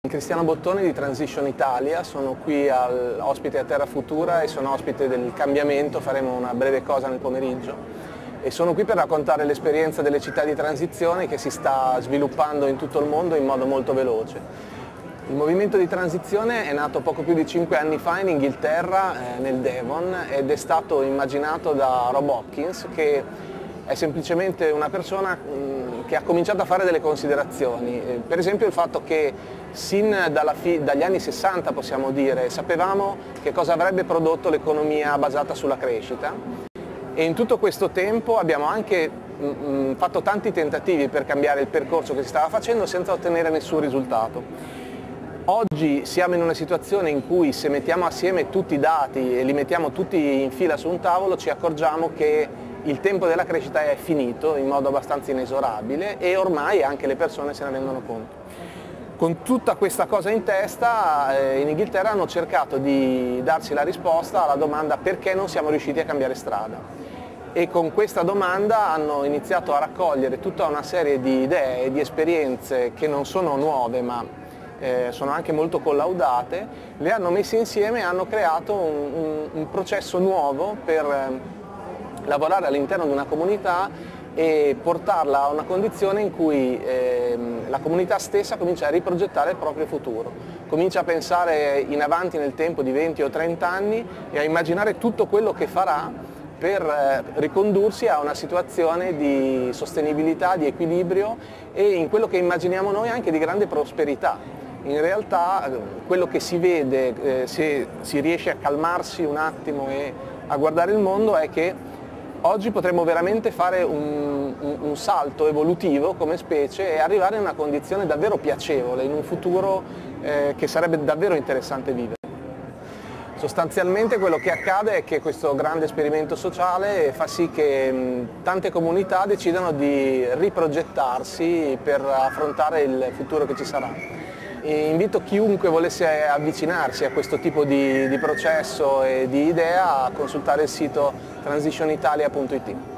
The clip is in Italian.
Cristiano Bottoni di Transition Italia, sono qui ospite a Terra Futura e sono ospite del cambiamento, faremo una breve cosa nel pomeriggio e sono qui per raccontare l'esperienza delle città di transizione che si sta sviluppando in tutto il mondo in modo molto veloce. Il movimento di transizione è nato poco più di 5 anni fa in Inghilterra, nel Devon, ed è stato immaginato da Rob Hopkins, che è semplicemente una persona che ha cominciato a fare delle considerazioni, per esempio il fatto che sin dagli anni 60, possiamo dire, sapevamo che cosa avrebbe prodotto l'economia basata sulla crescita e in tutto questo tempo abbiamo anche fatto tanti tentativi per cambiare il percorso che si stava facendo senza ottenere nessun risultato. Oggi siamo in una situazione in cui se mettiamo assieme tutti i dati e li mettiamo tutti in fila su un tavolo ci accorgiamo che il tempo della crescita è finito in modo abbastanza inesorabile e ormai anche le persone se ne rendono conto. Con tutta questa cosa in testa in Inghilterra hanno cercato di darsi la risposta alla domanda perché non siamo riusciti a cambiare strada e con questa domanda hanno iniziato a raccogliere tutta una serie di idee e di esperienze che non sono nuove ma sono anche molto collaudate, le hanno messe insieme e hanno creato un processo nuovo per lavorare all'interno di una comunità e portarla a una condizione in cui la comunità stessa comincia a riprogettare il proprio futuro, comincia a pensare in avanti nel tempo di 20 o 30 anni e a immaginare tutto quello che farà per ricondursi a una situazione di sostenibilità, di equilibrio e in quello che immaginiamo noi anche di grande prosperità. In realtà quello che si vede, se si riesce a calmarsi un attimo e a guardare il mondo, è che oggi potremmo veramente fare un salto evolutivo come specie e arrivare in una condizione davvero piacevole, in un futuro che sarebbe davvero interessante vivere. Sostanzialmente quello che accade è che questo grande esperimento sociale fa sì che tante comunità decidano di riprogettarsi per affrontare il futuro che ci sarà. E invito chiunque volesse avvicinarsi a questo tipo di processo e di idea a consultare il sito transitionitalia.it.